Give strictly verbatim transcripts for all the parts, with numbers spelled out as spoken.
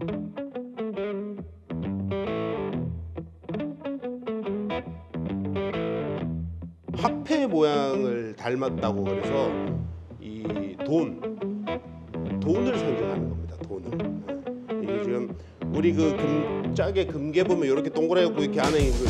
화폐 모양을 닮았다고 그래서 이 돈, 돈을 상징하는 겁니다. 돈을. 예. 이게 지금 우리 그 금, 짝에 금괴 보면 이렇게 동그랗고 이렇게 안에 있는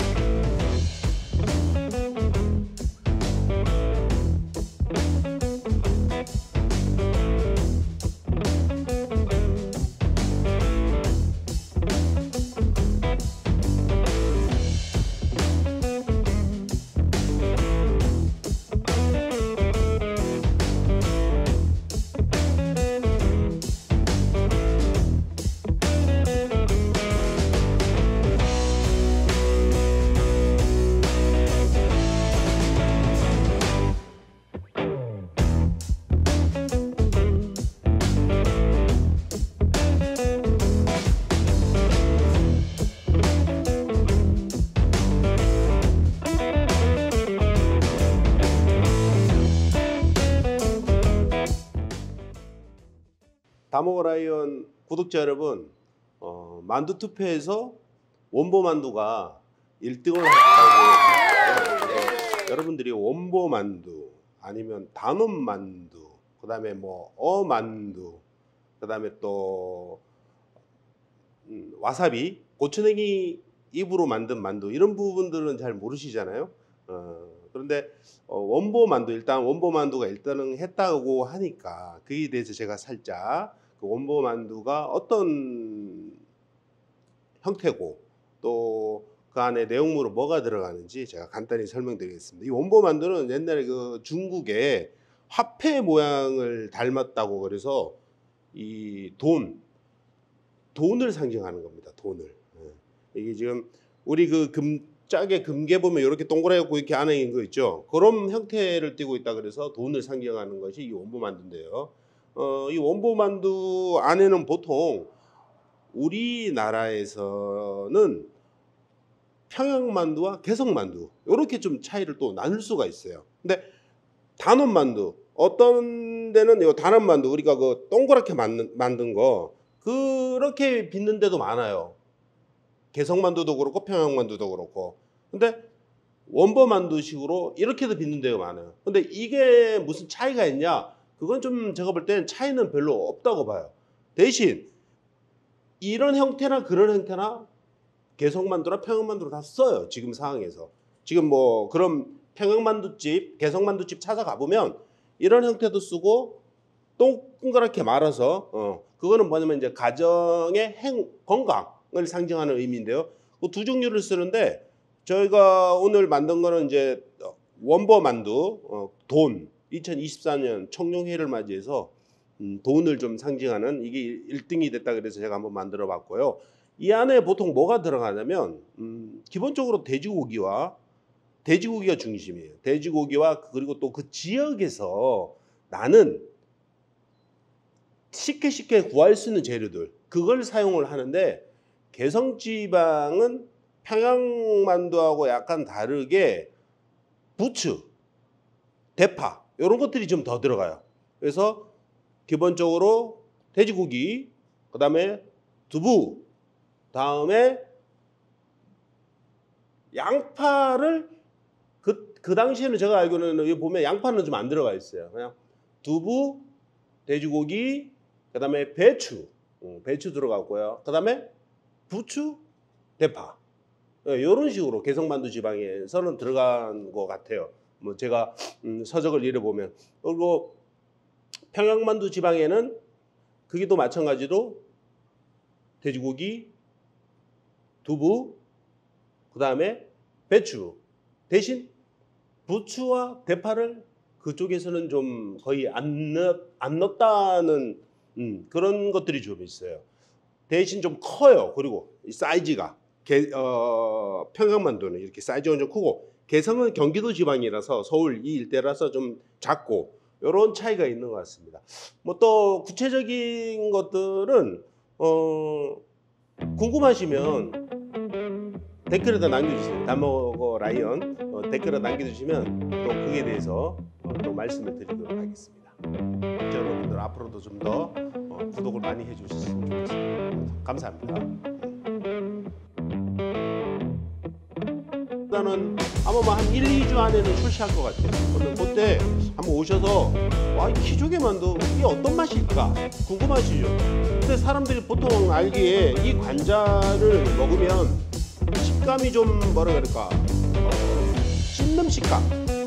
다모라이언 구독자 여러분, 어, 만두 투표에서 원보 만두가 일 등을 했다고. 네, 여러분들이 원보 만두 아니면 단원 만두, 그 다음에 뭐 어만두, 그 다음에 또 음, 와사비, 고추냉이 잎으로 만든 만두, 이런 부분들은 잘 모르시잖아요. 어, 그런데 어, 원보 만두, 일단 원보 만두가 일 등을 했다고 하니까 그에 대해서 제가 살짝 그 원보 만두가 어떤 형태고 또 그 안에 내용물로 뭐가 들어가는지 제가 간단히 설명드리겠습니다. 이 원보 만두는 옛날에 그 중국에 화폐 모양을 닮았다고 그래서 이 돈, 돈을 상징하는 겁니다. 돈을. 이게 지금 우리 그 금, 짝에 금괴 보면 이렇게 동그랗고 이렇게 안에 있는 거 있죠. 그런 형태를 띠고 있다 그래서 돈을 상징하는 것이 이 원보 만두인데요. 어, 이 원보 만두 안에는 보통 우리나라에서는 평양만두와 개성만두 이렇게 좀 차이를 또 나눌 수가 있어요. 근데 단원만두, 어떤 데는 이 단원만두, 우리가 그 동그랗게 만든, 만든 거 그렇게 빚는 데도 많아요. 개성만두도 그렇고 평양만두도 그렇고. 근데 원보만두식으로 이렇게도 빚는 데가 많아요. 근데 이게 무슨 차이가 있냐? 그건 좀 제가 볼 때는 차이는 별로 없다고 봐요. 대신 이런 형태나 그런 형태나 개성만두나 평양만두로 다 써요. 지금 상황에서. 지금 뭐 그런 평양만두집, 개성만두집 찾아가 보면 이런 형태도 쓰고 동그랗게 말아서 어 그거는 뭐냐면 이제 가정의 행, 건강을 상징하는 의미인데요. 그 두 종류를 쓰는데 저희가 오늘 만든 거는 이제 원보 만두, 어, 돈, 이천이십사 년 청룡회를 맞이해서 음, 돈을 좀 상징하는 이게 일 등이 됐다 그래서 제가 한번 만들어 봤고요. 이 안에 보통 뭐가 들어가냐면 음, 기본적으로 돼지고기와 돼지고기가 중심이에요. 돼지고기와 그리고 또 그 지역에서 나는 쉽게 쉽게 구할 수 있는 재료들, 그걸 사용을 하는데 개성지방은 평양만두하고 약간 다르게 부추, 대파 이런 것들이 좀 더 들어가요. 그래서 기본적으로 돼지고기, 그 다음에 두부, 다음에 양파를 그, 그 당시에는 제가 알기로는 여기 보면 양파는 좀 안 들어가 있어요. 그냥 두부, 돼지고기, 그 다음에 배추, 배추 들어갔고요. 그 다음에 부추, 대파. 이런 식으로 개성만두 지방에서는 들어간 것 같아요. 뭐 제가 음, 서적을 읽어보면. 그리고 평양만두 지방에는 그게도 마찬가지로 돼지고기, 두부, 그 다음에 배추 대신 부추와 대파를 그쪽에서는 좀 거의 안, 넣, 안 넣었다는 음, 그런 것들이 좀 있어요. 대신 좀 커요. 그리고 사이즈가 개, 어, 평양만두는 이렇게 사이즈가 좀 크고 개성은 경기도 지방이라서 서울 이 일대라서 좀 작고 이런 차이가 있는 것 같습니다. 뭐 또 구체적인 것들은 어, 궁금하시면 댓글에다 남겨주세요. 다모거 라이언 어, 댓글에 남겨주시면 또 그에 대해서 어, 또 말씀을 드리도록 하겠습니다. 여러분들 앞으로도 좀 더 어, 구독을 많이 해주셨으면 좋겠습니다. 감사합니다. 일단은 아마 뭐 한 일, 이 주 안에는 출시할 것 같아요. 그러면 그때 한번 오셔서 와, 이 키조개 만두 이게 어떤 맛일까 궁금하시죠? 근데 사람들이 보통 알기에 이 관자를 먹으면 식감이 좀 뭐라 그럴까 어, 씹는 식감